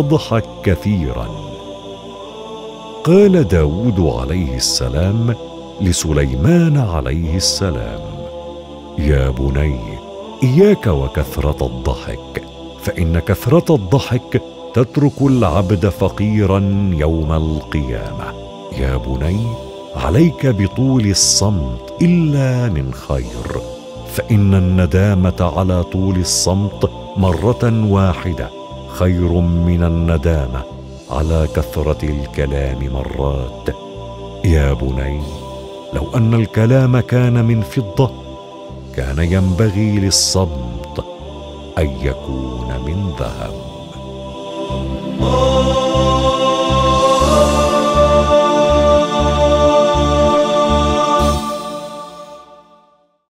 تضحك كثيرا. قال داود عليه السلام لسليمان عليه السلام: يا بني، إياك وكثرة الضحك، فإن كثرة الضحك تترك العبد فقيرا يوم القيامة. يا بني، عليك بطول الصمت إلا من خير، فإن الندامة على طول الصمت مرة واحدة خير من الندامة على كثرة الكلام مرات. يا بني، لو أن الكلام كان من فضة كان ينبغي للصمت أن يكون من ذهب.